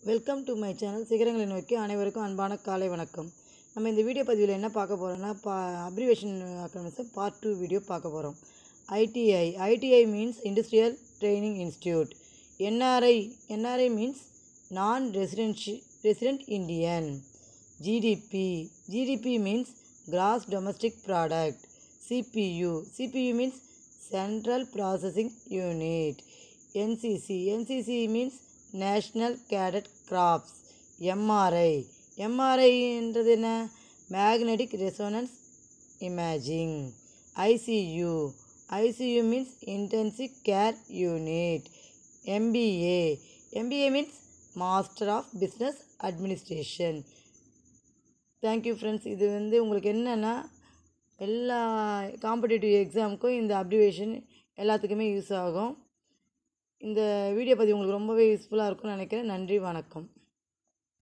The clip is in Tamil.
வெல்கம் டு மை சேனல் சிகரங்களை நோக்கி அனைவருக்கும் அன்பான காலை வணக்கம். நம்ம இந்த வீடியோ பதிவில் என்ன பார்க்க போகிறோம்னா அப்ரிவேஷன் அக்ரோனிம்ஸ் பார்ட் 2 வீடியோ பார்க்க போகிறோம். ITI means industrial training institute. NRI means non resident Indian. GDP means gross domestic product. CPU means central processing unit. NCC means national cadet corps. MRI என்றது என்ன? Magnetic resonance imaging. ICU means intensive care unit. MBA means master of business administration. Thank you friends. இது உங்களுக்கு என்னென்னா எல்லா காம்படிட்டிவ் எக்ஸாமுக்கும் இந்த அப்ரிவேஷன் எல்லாத்துக்குமே யூஸ் ஆகும். இந்த வீடியோ பதிவு உங்களுக்கு ரொம்பவே யூஸ்ஃபுல்லாக இருக்கும்னு நினைக்கிறேன். நன்றி, வணக்கம்.